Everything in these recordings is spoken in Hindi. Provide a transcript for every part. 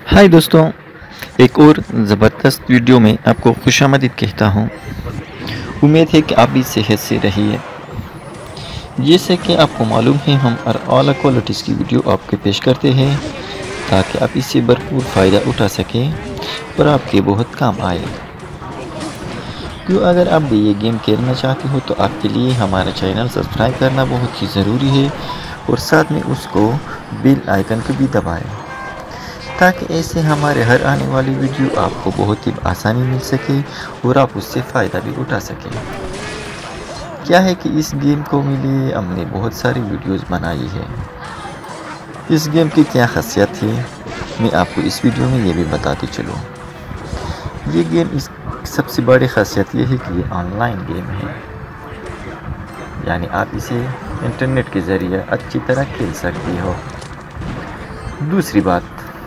हाय दोस्तों, एक और ज़बरदस्त वीडियो में आपको खुशामदीद कहता हूँ। उम्मीद है कि आप भी सेहत से रहिए। जैसे कि आपको मालूम है, हम आला क्वालिटीज़ की वीडियो आपके पेश करते हैं ताकि आप इससे भरपूर फ़ायदा उठा सकें और आपके बहुत काम आए। क्यों, अगर आप भी ये गेम खेलना चाहते हो तो आपके लिए हमारा चैनल सब्सक्राइब करना बहुत ही ज़रूरी है और साथ में उसको बेल आइकन को भी दबाएं ताकि ऐसे हमारे हर आने वाली वीडियो आपको बहुत ही आसानी मिल सके और आप उससे फ़ायदा भी उठा सकें। क्या है कि इस गेम को लिए हमने बहुत सारी वीडियोस बनाई है। इस गेम की क्या खासियत है, मैं आपको इस वीडियो में ये भी बताते चलूँ। ये गेम इस सबसे बड़ी खासियत ये है कि ये ऑनलाइन गेम है, यानी आप इसे इंटरनेट के ज़रिए अच्छी तरह खेल सकती हो। दूसरी बात,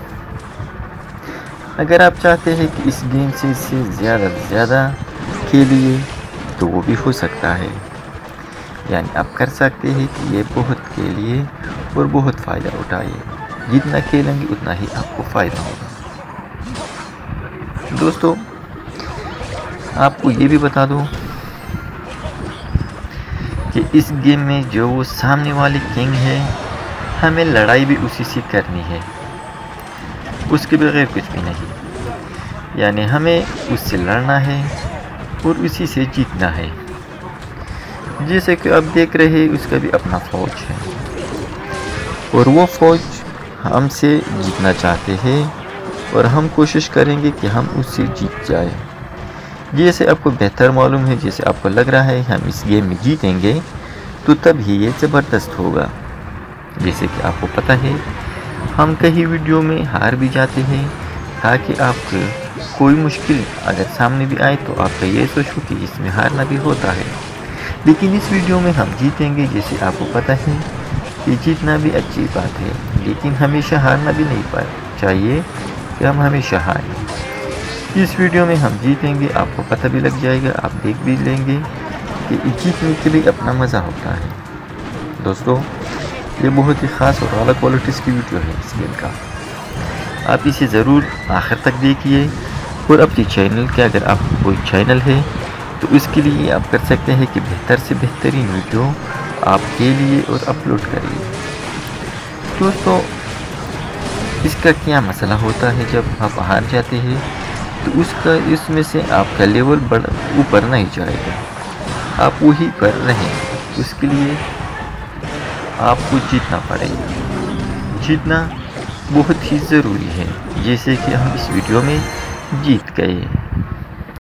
अगर आप चाहते हैं कि इस गेम से ज़्यादा से ज़्यादा खेलिए तो वो भी हो सकता है, यानी आप कर सकते हैं कि ये बहुत खेलिए और बहुत फ़ायदा उठाइए। जितना खेलेंगे उतना ही आपको फ़ायदा होगा। दोस्तों, आपको ये भी बता दूं कि इस गेम में जो वो सामने वाले किंग है, हमें लड़ाई भी उसी से करनी है, उसके बगैर कुछ भी नहीं। यानी हमें उससे लड़ना है और उसी से जीतना है। जैसे कि आप देख रहे हैं, उसका भी अपना फ़ौज है और वो फ़ौज हमसे जीतना चाहते हैं और हम कोशिश करेंगे कि हम उससे जीत जाए। जैसे आपको बेहतर मालूम है, जैसे आपको लग रहा है हम इस गेम में जीतेंगे तो तब ही ये ज़बरदस्त होगा। जैसे कि आपको पता है, हम कहीं वीडियो में हार भी जाते हैं ताकि आपको कोई मुश्किल अगर सामने भी आए तो आपका ये सोचो कि इसमें हारना भी होता है, लेकिन इस वीडियो में हम जीतेंगे। जैसे आपको पता है कि जीतना भी अच्छी बात है, लेकिन हमेशा हारना भी नहीं चाहिए कि हम हमेशा हारें। इस वीडियो में हम जीतेंगे, आपको पता भी लग जाएगा, आप देख भी लेंगे कि जीतने के लिए अपना मज़ा होता है। दोस्तों, ये बहुत ही ख़ास और आला क्वालिटीज़ की वीडियो है इस गेम का। आप इसे ज़रूर आखिर तक देखिए और अपने चैनल के, अगर आपको कोई चैनल है तो उसके लिए आप कर सकते हैं कि बेहतर से बेहतरीन वीडियो आपके लिए और अपलोड करिए। दोस्तों, इसका क्या मसला होता है, जब आप हार जाते हैं तो इसमें से आपका लेवल ऊपर नहीं जाएगा, आप वहीं पर रहेंगे। उसके लिए आपको जीतना पड़ेगा। जीतना बहुत ही ज़रूरी है, जैसे कि हम इस वीडियो में जीत गए।